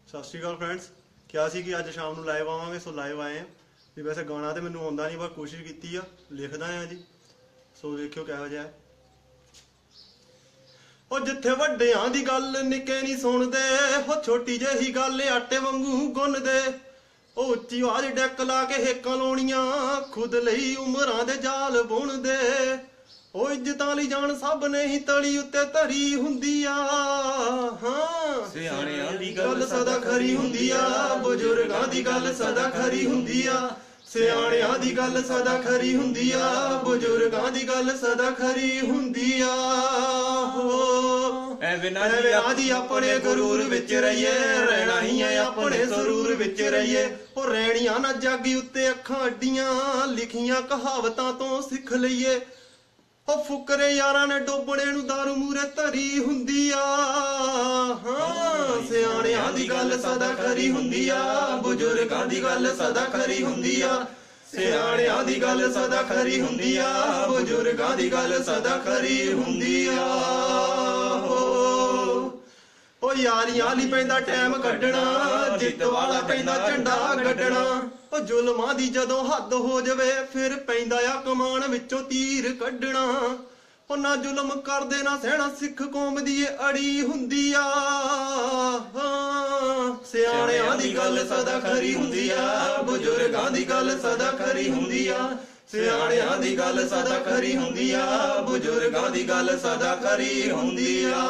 ਸਤਿ ਸ਼੍ਰੀ ਅਕਾਲ ਫਰੈਂਡਸ। ਕਿਹਾ ਸੀ ਕਿ ਅੱਜ ਸ਼ਾਮ ਨੂੰ ਲਾਈਵ ਆਵਾਂਗੇ, ਸੋ ਲਾਈਵ ਆਏ ਆ ਵੀ। ਵੈਸੇ ਗਾਣਾ ਤੇ ਮੈਨੂੰ ਆਉਂਦਾ ਨਹੀਂ, ਪਰ ਕੋਸ਼ਿਸ਼ ਕੀਤੀ ਆ, ਲਿਖਦਾ ਆ ਜੀ। ਸੋ ਦੇਖਿਓ ਕਿਹੋ ਜਿਹਾ ਹੈ। ਉਹ ਜਿੱਥੇ ਵੱਡਿਆਂ ਦੀ ਗੱਲ ਨਿੱਕੇ ਨਹੀਂ ਸੁਣਦੇ, ਉਹ ਛੋਟੀ ਜਿਹੀ ਗੱਲ ਆਟੇ ਵਾਂਗੂ ਗੁੰਨਦੇ। ਉਹ ਉੱਚੀ ਆਵਾਜ਼ ਡੈਕ ਲਾ ਕੇ ਹੇਕਾਂ ਲਾਉਣੀਆਂ, ਖੁਦ ਲਈ ਉਮਰਾਂ ਦੇ ਜਾਲ ਬੁਣਦੇ। ਉਹ ਇੱਜ਼ਤਾਂ ਲਈ ਜਾਣ ਸਭ ਨੇ ਹੀ ਤਲੀ ਉੱਤੇ ਧਰੀ ਹੁੰਦੀ ਆ। ਹਾਂ, ਸਿਆਣਿਆਂ ਦੀ ਗੱਲ ਸਦਾ ਖਰੀ ਹੁੰਦੀ ਆ, ਬਜ਼ੁਰਗਾਂ ਦੀ ਗੱਲ ਸਦਾ ਖਰੀ ਹੁੰਦੀ ਆ। ਸਿਆਣਿਆਂ ਦੀ ਗੱਲ ਸਦਾ ਖਰੀ ਹੁੰਦੀ ਆ, ਬਜ਼ੁਰਗਾਂ ਦੀ ਗੱਲ ਸਦਾ ਖਰੀ ਹੁੰਦੀ ਆ। ਐਵੇਂ ਨਾ ਜੀ ਆਪਣੇ ਗਰੂਰ ਵਿੱਚ ਰਹੀਏ, ਰਹਿਣਾ ਹੀ ਹੈ ਆਪਣੇ ਸਰੂਰ ਵਿੱਚ ਰਹੀਏ। ਉਹ ਰਹਿਣੀਆਂ ਨਾ ਜਾਗੀ ਉੱਤੇ ਅੱਖਾਂ ਅੱਡੀਆਂ, ਲਿਖੀਆਂ ਕਹਾਵਤਾਂ ਤੋਂ ਸਿੱਖ ਲਈਏ। ਉਹ ਫੁਕਰੇ ਯਾਰਾਂ ਨੇ ਡੋਬਣੇ ਨੂੰ ਦਾਰੂ ਮੂਰੇ ਧਰੀ ਹੁੰਦੀ ਆ। ਹਾਂ, ਸਿਆਣਿਆਂ ਦੀ ਗੱਲ ਸਦਾ ਖਰੀ ਹੁੰਦੀ ਆ, ਬਜ਼ੁਰਗਾਂ ਦੀ ਗੱਲ ਸਦਾ ਖਰੀ ਹੁੰਦੀ ਆ। ਸਿਆਣਿਆਂ ਦੀ ਗੱਲ ਸਦਾ ਖਰੀ ਹੁੰਦੀ ਆ, ਬਜ਼ੁਰਗਾਂ ਦੀ ਗੱਲ ਸਦਾ ਖਰੀ ਹੁੰਦੀ ਆ। ਉਹ ਯਾਰੀਆਂ ਲਈ ਪੈਂਦਾ ਟਾਈਮ ਕੱਢਣਾ, ਜਿੱਤ ਵਾਲਾ ਪੈਂਦਾ ਝੰਡਾ ਗੱਡਣਾ। ਉਹ ਜ਼ੁਲਮਾਂ ਦੀ ਜਦੋਂ ਹੱਦ ਹੋ ਜਾਵੇ, ਫਿਰ ਪੈਂਦਾ ਆ ਕਮਾਨ ਵਿੱਚੋਂ ਤੀਰ ਕੱਢਣਾ। ਉਹ ਨਾ ਜ਼ੁਲਮ ਕਰਦੇ ਨਾ ਸਹਿਣਾ, ਸਿੱਖ ਕੌਮ ਦੀ ਇਹ ਅੜੀ ਹੁੰਦੀ ਆ। ਸਿਆਣਿਆਂ ਦੀ ਗੱਲ ਸਦਾ ਖਰੀ ਹੁੰਦੀ ਆ, ਬਜ਼ੁਰਗਾਂ ਦੀ ਗੱਲ ਸਦਾ ਖਰੀ ਹੁੰਦੀ ਆ। ਸਿਆਣਿਆਂ ਦੀ ਗੱਲ ਸਦਾ ਖਰੀ ਹੁੰਦੀ ਆ, ਬਜ਼ੁਰਗਾਂ ਦੀ ਗੱਲ ਸਦਾ ਖਰੀ ਹੁੰਦੀ ਆ।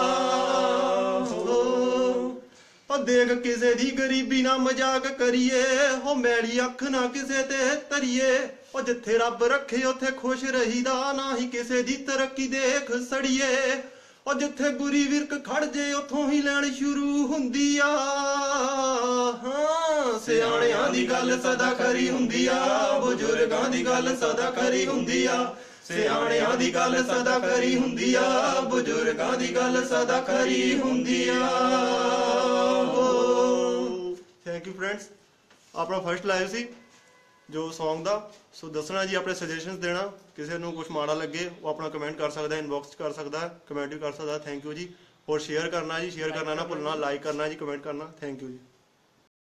ਉਹ ਦੇਖ ਕਿਸੇ ਦੀ ਗਰੀਬੀ ਨਾ ਮਜ਼ਾਕ ਕਰੀਏ, ਉਹ ਮੈਲੀ ਅੱਖ ਨਾ ਕਿਸੇ ਤੇ ਧਰੀਏ। ਉਹ ਜਿੱਥੇ ਰੱਬ ਰੱਖੇ ਉੱਥੇ ਖੁਸ਼ ਰਹੀਦਾ, ਨਾ ਹੀ ਕਿਸੇ ਦੀ ਤਰੱਕੀ ਦੇਖ ਸੜੀਏ। ਉਹ ਜਿੱਥੇ ਬੁਰੀ ਵਿਰਕ ਖੜ ਜੇ, ਉੱਥੋਂ ਹੀ ਲੈਣ ਸ਼ੁਰੂ ਹੁੰਦੀ ਆ। ਹਾਂ, ਸਿਆਣਿਆਂ ਦੀ ਗੱਲ ਸਦਾ ਖਰੀ ਹੁੰਦੀ ਆ, ਬਜ਼ੁਰਗਾਂ ਦੀ ਗੱਲ ਸਦਾ ਖਰੀ ਹੁੰਦੀ ਆ। ਸਿਆਣਿਆਂ ਦੀ ਗੱਲ ਸਦਾ ਖਰੀ ਹੁੰਦੀ ਆ, ਬਜ਼ੁਰਗਾਂ ਦੀ ਗੱਲ ਸਦਾ ਖਰੀ ਹੁੰਦੀ ਆ। Thank you friends. ਆਪਣਾ ਫਸਟ ਲਾਈਵ ਸੀ ਜੋ Song ਦਾ। ਸੋ ਦੱਸਣਾ ਜੀ, ਆਪਣੇ ਸੁਜੈਸ਼ਨਸ ਦੇਣਾ। ਕਿਸੇ ਨੂੰ ਕੁਝ ਮਾੜਾ ਲੱਗੇ ਉਹ ਆਪਣਾ ਕਮੈਂਟ ਕਰ ਸਕਦਾ, ਇਨਬॉक्स 'ਚ ਕਰ ਸਕਦਾ, ਕਮੈਂਟ ਵੀ ਕਰ ਸਕਦਾ। ਥੈਂਕ ਯੂ ਜੀ। ਔਰ ਸ਼ੇਅਰ ਕਰਨਾ ਜੀ, ਸ਼ੇਅਰ ਕਰਨਾ ਨਾ ਭੁੱਲਣਾ, ਲਾਈਕ ਕਰਨਾ ਜੀ, ਕਮੈਂਟ ਕਰਨਾ। ਥੈਂਕ ਯੂ ਜੀ।